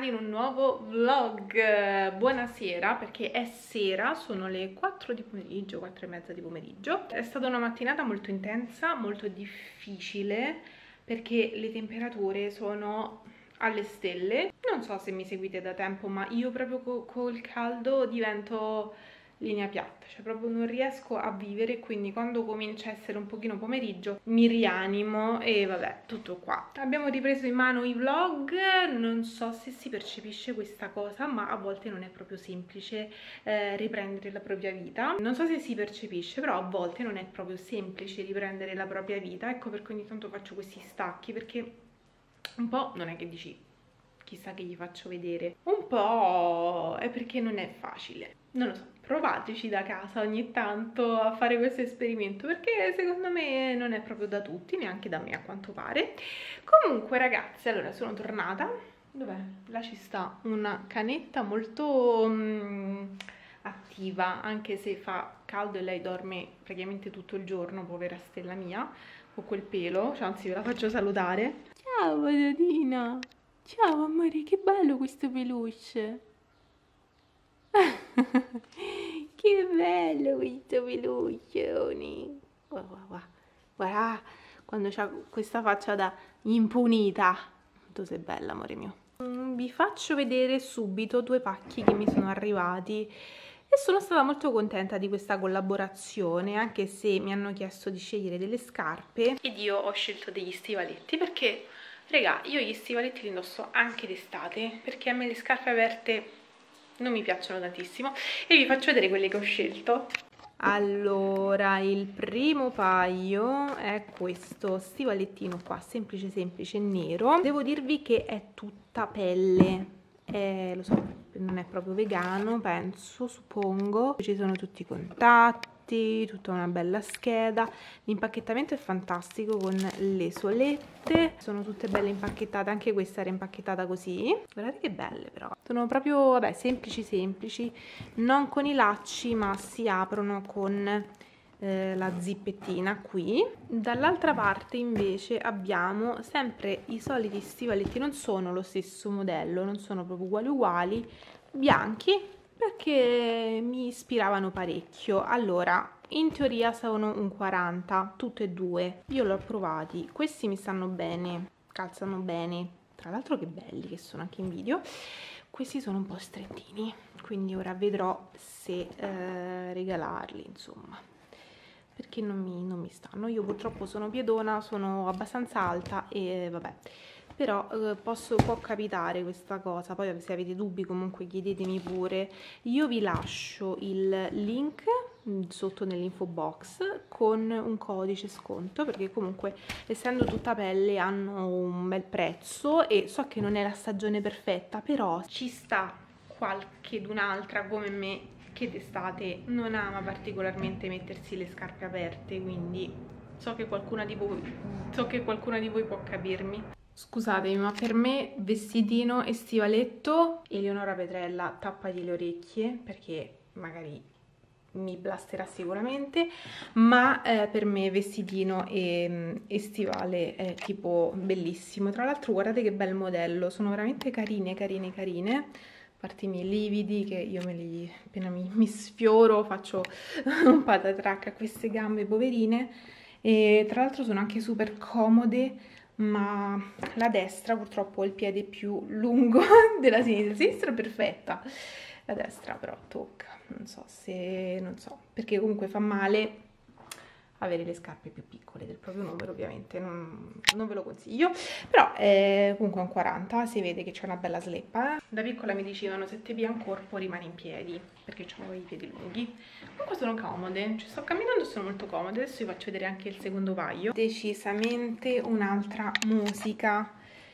in un nuovo vlog. Buonasera, perché è sera, sono le 4 di pomeriggio, 4 e mezza di pomeriggio. È stata una mattinata molto intensa, molto difficile, perché le temperature sono alle stelle. Non so se mi seguite da tempo, ma io proprio col caldo divento linea piatta, cioè proprio non riesco a vivere, quindi quando comincia a essere un pochino pomeriggio mi rianimo e vabbè, tutto qua. Abbiamo ripreso in mano i vlog, non so se si percepisce questa cosa, ma a volte non è proprio semplice riprendere la propria vita. Non so se si percepisce, però a volte non è proprio semplice riprendere la propria vita, ecco perché ogni tanto faccio questi stacchi, perché un po' non è che dici chissà che gli faccio vedere, un po' è perché non è facile, non lo so. Provateci da casa ogni tanto a fare questo esperimento, perché secondo me non è proprio da tutti, neanche da me a quanto pare. Comunque ragazzi, allora sono tornata. Dov'è? Là ci sta una canetta molto attiva, anche se fa caldo e lei dorme praticamente tutto il giorno, povera stella mia, con quel pelo, cioè, anzi ve la faccio salutare. Ciao patatina! Ciao amore, che bello questo peluche! Che bello questo peluccione! Guarda, quando c'ha questa faccia da impunita. Tu sei bella, amore mio. Vi faccio vedere subito due pacchi che mi sono arrivati e sono stata molto contenta di questa collaborazione, anche se mi hanno chiesto di scegliere delle scarpe ed io ho scelto degli stivaletti perché, regà, io gli stivaletti li indosso anche d'estate, perché a me le scarpe aperte non mi piacciono tantissimo e vi faccio vedere quelle che ho scelto. Allora, il primo paio è questo stivalettino qua, semplice semplice, nero. Devo dirvi che è tutta pelle, lo so, non è proprio vegano, penso, suppongo. Ci sono tutti i contatti, tutta una bella scheda. L'impacchettamento è fantastico con le solette, sono tutte belle impacchettate, anche questa era impacchettata così. Guardate che belle però, sono proprio, vabbè, semplici semplici, non con i lacci ma si aprono con la zippettina qui. Dall'altra parte invece abbiamo sempre i soliti stivaletti, non sono lo stesso modello, non sono proprio uguali, bianchi, perché mi ispiravano parecchio. Allora, in teoria sono un 40 tutte e due, io li ho provati, questi mi stanno bene, calzano bene, tra l'altro che belli che sono anche in video. Questi sono un po' strettini, quindi ora vedrò se regalarli, insomma, perché non mi stanno. Io purtroppo sono piedona, sono abbastanza alta e vabbè, però può capitare questa cosa. Poi se avete dubbi comunque chiedetemi pure. Io vi lascio il link sotto nell'info box con un codice sconto, perché comunque essendo tutta pelle hanno un bel prezzo e so che non è la stagione perfetta, però ci sta qualchedun'altra come me che d'estate non ama particolarmente mettersi le scarpe aperte, quindi so che qualcuna di voi può capirmi. Scusatemi, ma per me vestitino e stivaletto, Eleonora Petrella, tappati le orecchie, perché magari mi blasterà sicuramente, ma per me vestitino e stivale è tipo bellissimo. Tra l'altro guardate che bel modello, sono veramente carine, a parte i miei lividi che io appena mi sfioro faccio un patatrac a queste gambe poverine, e tra l'altro sono anche super comode, ma la destra purtroppo ha il piede più lungo della sinistra. La sinistra è perfetta, la destra però tocca, non so, perché comunque fa male avere le scarpe più piccole del proprio numero, ovviamente non ve lo consiglio, però comunque è un 40, si vede che c'è una bella sleppa. Da piccola mi dicevano se ti pia un corpo rimani in piedi, perché ho i piedi lunghi. Comunque sono comode, ci sto camminando e sono molto comode. Adesso vi faccio vedere anche il secondo paio. Decisamente un'altra musica.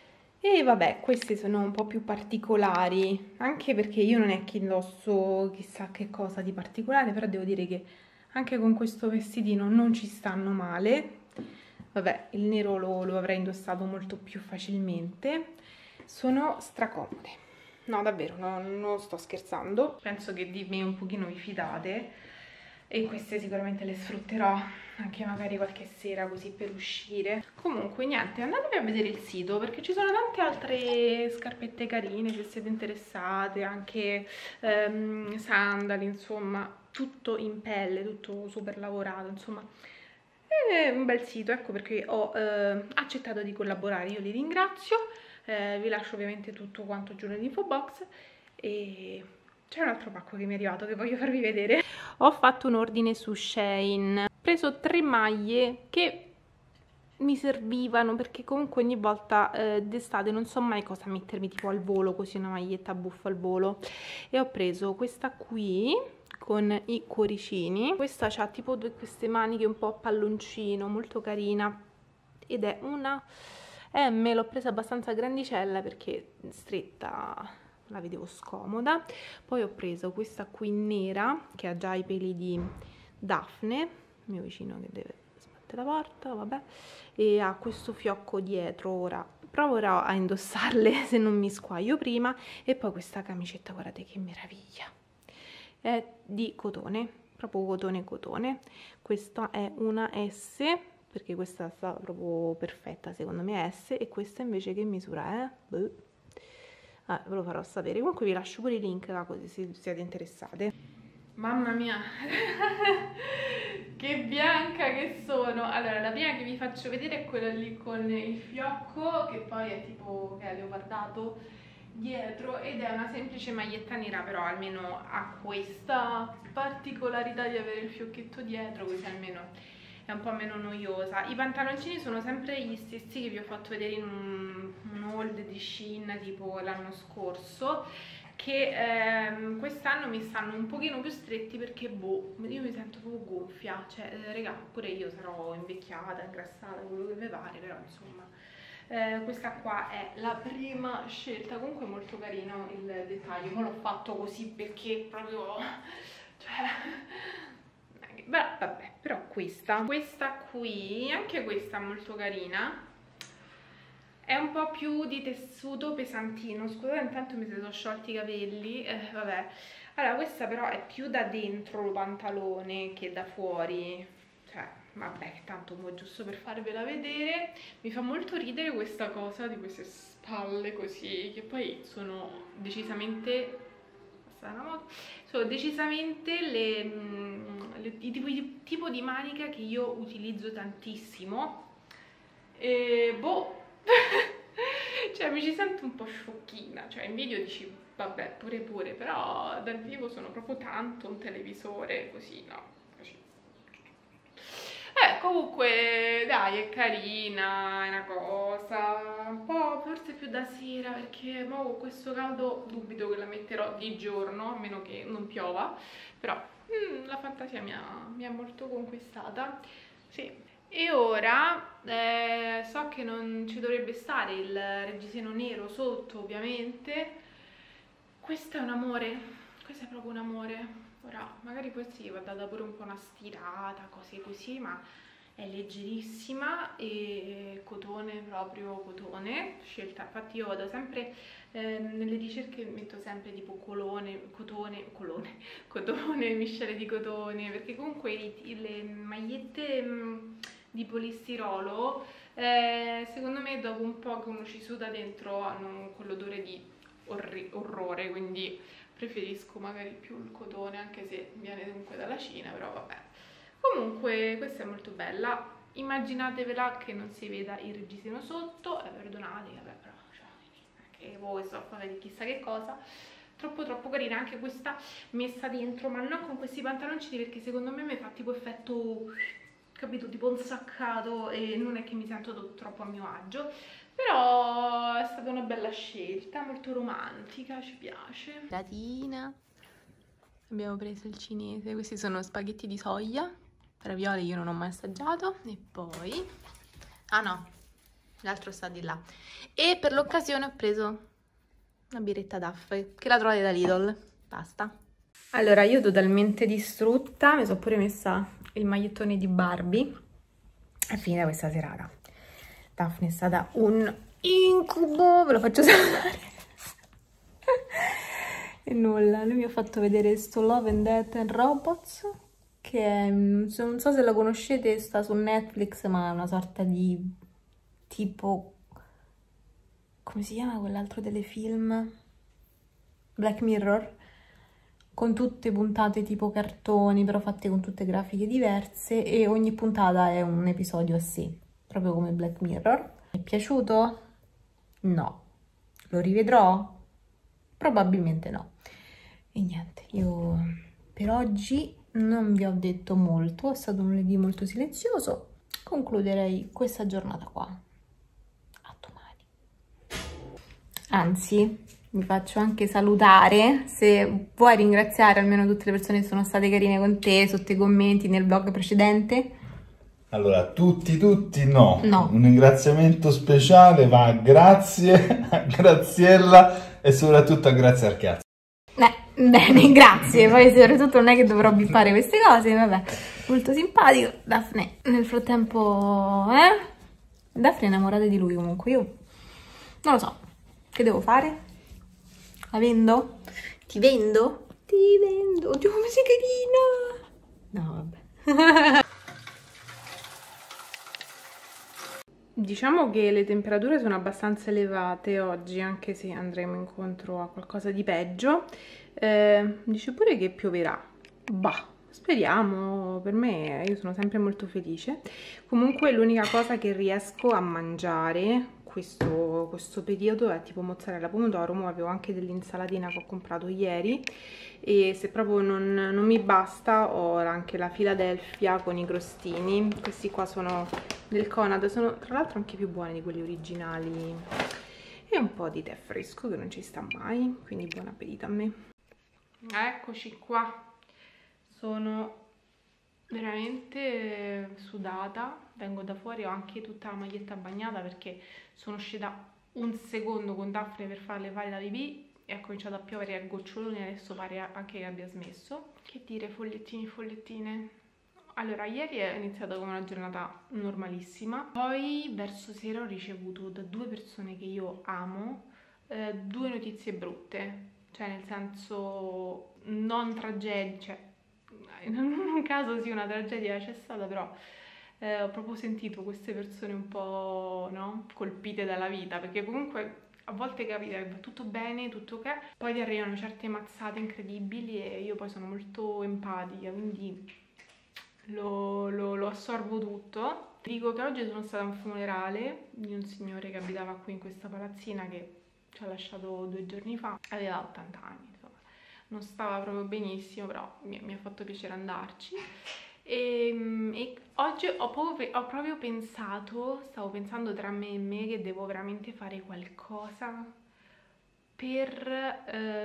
E vabbè, queste sono un po' più particolari, anche perché io non è che indosso chissà che cosa di particolare, però devo dire che anche con questo vestitino non ci stanno male. Vabbè, il nero lo avrei indossato molto più facilmente. Sono stracomode. No, davvero, non sto scherzando. Penso che di me un pochino vi fidate. e queste sicuramente le sfrutterò anche magari qualche sera così per uscire. Comunque niente, andatevi a vedere il sito perché ci sono tante altre scarpette carine se siete interessate, anche sandali, insomma tutto in pelle, tutto super lavorato, insomma è un bel sito, ecco perché ho accettato di collaborare, io li ringrazio. Vi lascio ovviamente tutto quanto giù nell'info box e c'è un altro pacco che mi è arrivato che voglio farvi vedere. Ho fatto un ordine su Shein, ho preso 3 maglie che mi servivano perché comunque ogni volta d'estate non so mai cosa mettermi tipo al volo, così una maglietta buffa al volo, e ho preso questa qui con i cuoricini. Questa ha tipo queste maniche un po' a palloncino, molto carina, ed è una M, l'ho presa abbastanza grandicella perché stretta la vedevo scomoda. Poi ho preso questa qui nera che ha già i peli di Daphne, il mio vicino che deve sbattere la porta, vabbè, e ha questo fiocco dietro. Ora proverò a indossarle se non mi squaglio prima. E poi questa camicetta, guardate che meraviglia, è di cotone, proprio cotone. Questa è una S, perché questa sta proprio perfetta, secondo me è S, e questa invece che misura è? Boh. Ve lo farò sapere. Comunque vi lascio pure i link là, così se siete interessate. Mamma mia, che bianca che sono! Allora, la prima che vi faccio vedere è quella lì con il fiocco, che poi è tipo che è leopardato dietro, ed è una semplice maglietta nera, però almeno ha questa particolarità di avere il fiocchetto dietro, così almeno è un po' meno noiosa. I pantaloncini sono sempre gli stessi che vi ho fatto vedere in un haul di Shein tipo l'anno scorso, che quest'anno mi stanno un pochino più stretti perché boh, io mi sento proprio gonfia, cioè raga, pure io sarò invecchiata, ingrassata, quello che vi pare, però insomma questa qua è la prima scelta. Comunque è molto carino il dettaglio, ma l'ho fatto così perché proprio, cioè beh, vabbè, però questa qui, anche questa è molto carina, è un po' più di tessuto pesantino. Scusate, intanto mi si sono sciolti i capelli, vabbè. Allora, questa però è più da dentro il pantalone che da fuori, cioè, vabbè, che tanto mo' giusto per farvela vedere. Mi fa molto ridere questa cosa di queste spalle così, che poi sono decisamente... sono decisamente il tipo di manica che io utilizzo tantissimo e boh cioè mi ci sento un po' sciocchina, cioè in video dici vabbè pure, però dal vivo sono proprio tanto un televisore così, no? Comunque dai, è carina, è una cosa un po' forse più da sera, perché mo con questo caldo dubito che la metterò di giorno, a meno che non piova, però la fantasia mi ha molto conquistata, sì. E ora so che non ci dovrebbe stare il reggiseno nero sotto, ovviamente. Questo è un amore, questo è proprio un amore. Ora, magari poi sì, va data pure un po' una stirata, cose così, ma è leggerissima e cotone, proprio cotone, scelta. Infatti io vado sempre, nelle ricerche metto sempre tipo cotone, miscele di cotone, perché comunque le magliette di polistirolo, secondo me dopo un po' che uno ci suda dentro hanno quell'odore di orrore, quindi preferisco magari più il cotone, anche se viene comunque dalla Cina, però vabbè. Comunque questa è molto bella, immaginatevela che non si veda il reggiseno sotto, perdonate, vabbè, però cioè, che voi sto a fare di chissà che cosa. Troppo carina anche questa messa dentro, ma non con questi pantaloncini, perché secondo me mi fa tipo effetto, capito, tipo un saccato, e non è che mi sento troppo a mio agio. Però è stata una bella scelta, molto romantica, ci piace. Latina. Abbiamo preso il cinese, questi sono spaghetti di soia, ravioli io non ho mai assaggiato, e poi... ah no, l'altro sta di là. E per l'occasione ho preso una birretta Duff, che la trovate da Lidl, basta. Allora, io totalmente distrutta, mi sono pure messa il magliettone di Barbie, è finita questa serata. Daphne è stata un incubo, ve lo faccio sapere. E nulla, lui mi ha fatto vedere sto Love and Death and Robots, che è, non so se la conoscete, sta su Netflix, ma è una sorta di tipo, come si chiama quell'altro telefilm? Black Mirror, con tutte puntate tipo cartoni, però fatte con tutte grafiche diverse, e ogni puntata è un episodio a sé, proprio come Black Mirror. Mi è piaciuto? No. Lo rivedrò? Probabilmente no. E niente, io per oggi non vi ho detto molto, è stato un lunedì molto silenzioso. Concluderei questa giornata qua. A domani. Anzi, vi faccio anche salutare, se vuoi ringraziare almeno tutte le persone che sono state carine con te sotto i commenti nel vlog precedente. Allora, tutti no. No. Un ringraziamento speciale va a Grazie, a Graziella e soprattutto a Grazie al cazzo. Bene, grazie. Poi soprattutto non è che dovrò bippare queste cose, vabbè. Molto simpatico. Daphne, nel frattempo, Daphne è innamorata di lui comunque, io non lo so. Che devo fare? La vendo? Ti vendo? Ti vendo. Oddio, come sei carina! No, vabbè. Diciamo che le temperature sono abbastanza elevate oggi, anche se andremo incontro a qualcosa di peggio. Dice pure che pioverà. Bah, speriamo. Per me, io sono sempre molto felice. Comunque l'unica cosa che riesco a mangiare questo periodo è tipo mozzarella pomodoro. Mo avevo anche dell'insalatina che ho comprato ieri, e se proprio non mi basta ho anche la Philadelphia con i crostini. Questi qua sono del Conad, sono tra l'altro anche più buoni di quelli originali, e un po' di tè fresco che non ci sta mai, quindi buon appetito a me. Eccoci qua, sono veramente sudata, vengo da fuori, ho anche tutta la maglietta bagnata perché sono uscita un secondo con Daphne per farle fare la pipì e ha cominciato a piovere a goccioloni, adesso pare anche che abbia smesso. Che dire, follettini, follettine? Allora, ieri è iniziata come una giornata normalissima, poi verso sera ho ricevuto da 2 persone che io amo 2 notizie brutte, cioè nel senso non tragedie, cioè in un caso sì una tragedia c'è stata, però ho proprio sentito queste persone un po', no, colpite dalla vita, perché comunque a volte capita che va tutto bene, tutto ok, poi ti arrivano certe mazzate incredibili e io poi sono molto empatica, quindi lo assorbo tutto. Dico che oggi sono stata a un funerale di un signore che abitava qui in questa palazzina, che ci ha lasciato 2 giorni fa, aveva 80 anni, insomma, non stava proprio benissimo, però mi ha fatto piacere andarci. E oggi ho proprio pensato, stavo pensando tra me e me che devo veramente fare qualcosa per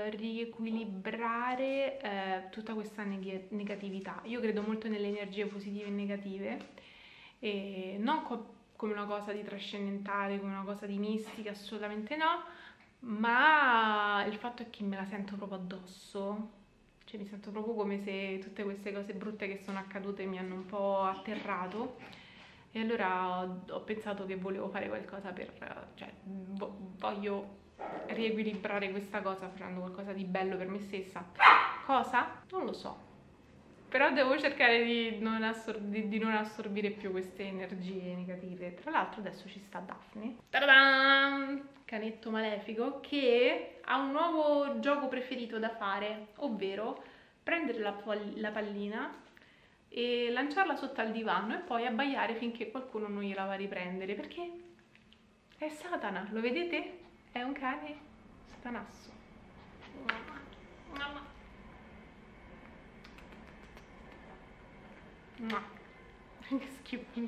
riequilibrare tutta questa negatività. Io credo molto nelle energie positive e negative, e non come una cosa di trascendentale, come una cosa di mistica, assolutamente no, ma il fatto è che me la sento proprio addosso. Cioè mi sento proprio come se tutte queste cose brutte che sono accadute mi hanno un po' atterrato, e allora ho pensato che volevo fare qualcosa per, cioè voglio riequilibrare questa cosa facendo qualcosa di bello per me stessa. Cosa? Non lo so, però devo cercare di non assorbire più queste energie negative. Tra l'altro adesso ci sta Daphne, ta-da-dan! Canetto malefico, che ha un nuovo gioco preferito da fare, ovvero prendere la pallina e lanciarla sotto al divano e poi abbaiare finché qualcuno non gliela va a riprendere, perché è Satana, lo vedete? È un cane satanasso. Che schifo.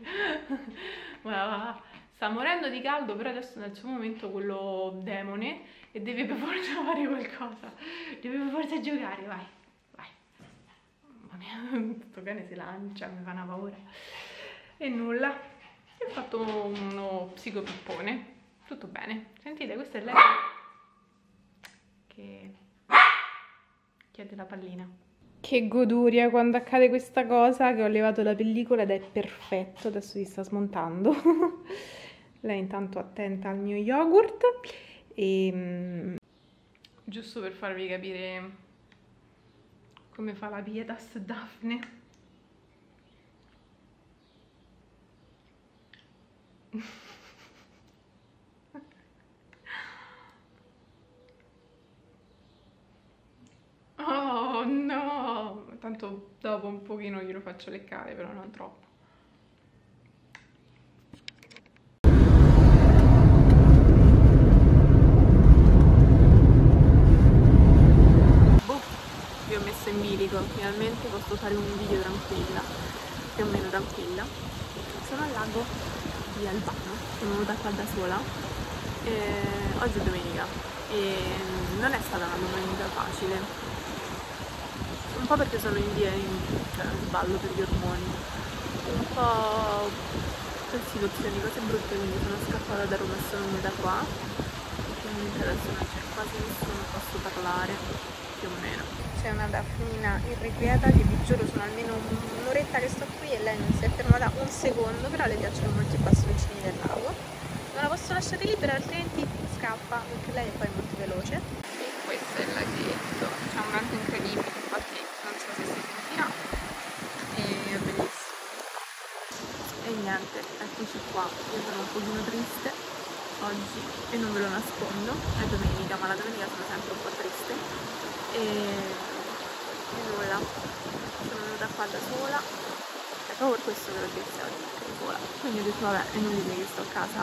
Sta morendo di caldo, però adesso nel suo momento quello demone, e deve per forza fare qualcosa, deve per forza giocare, vai, vai. Mamma mia, questo cane si lancia, mi fa una paura. E nulla, e ho fatto uno psicopippone, tutto bene. Sentite, questa è lei che chiede la pallina. Che goduria quando accade questa cosa, che ho levato la pellicola ed è perfetto, adesso si sta smontando. Lei intanto attenta al mio yogurt, e giusto per farvi capire come fa la pietas Daphne, Oh no! Tanto dopo un pochino glielo faccio leccare, però non troppo. Vi ho messo in bilico, finalmente posso fare un video tranquilla, più o meno tranquilla. Sono al lago di Albano, sono venuta qua da sola, oggi è domenica e non è stata una domenica facile, un po' perché sono in ballo per gli ormoni, un po' per situazioni, cose brutte, quindi sono scappata da Roma e sono venuta qua, quindi adesso non c'è quasi nessuno, posso parlare più o meno. C'è una Daphnia irrequieta che vi giuro sono almeno un'oretta che sto qui e lei non si è fermata un secondo, però le piacciono molto i bastoncini del lago. Non la posso lasciare libera altrimenti scappa, perché lei è poi molto veloce. E questo è il laghetto, c'è un vento incredibile, infatti non so se si sentirà, e è bellissimo. E niente, eccoci qua, io sono un pochino triste oggi e non ve lo nascondo, è domenica, ma la domenica sono sempre un po' triste e nulla, sono venuta qua da sola, è proprio per questo che l'ho detto oggi, da sola, quindi ho detto vabbè, è inutile che sto a casa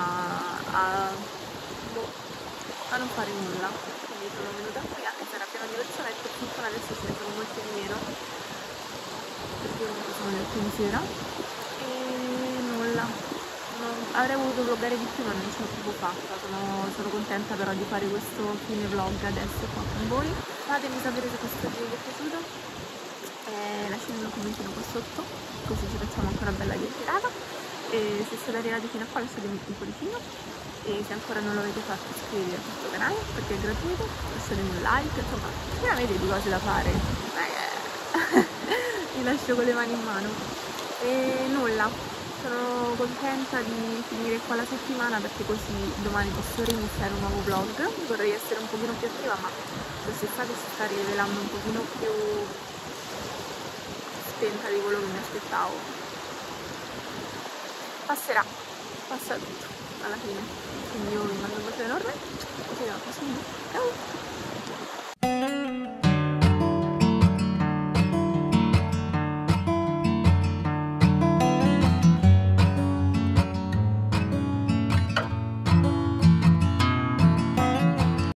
a non fare nulla, quindi sono venuta qui anche se era pieno di persone e per fortuna adesso ce ne sono molte di meno, perché sono le 8 di sera e nulla. Avrei voluto vloggare di più ma non ce l'ho proprio fatta, sono contenta però di fare questo fine vlog adesso qua con voi. Fatemi sapere se questo video vi è piaciuto, lasciatemi un commentino qua sotto così ci facciamo ancora bella chiacchierata, e se siete arrivati fino a qua lasciatemi un cuoricino e se ancora non l'avete fatto iscrivetevi a questo canale perché è gratuito, lasciatemi un like, insomma se avete di cose da fare vi lascio con le mani in mano e nulla. Sono contenta di finire qua la settimana perché così domani posso riniziare un nuovo vlog. Vorrei essere un pochino più attiva ma quest'estate si sta rivelando un pochino più spenta di quello che mi aspettavo. Passerà, passa tutto alla fine. Quindi io vi mando un bacio enorme e ci vediamo al prossimo video. Ciao!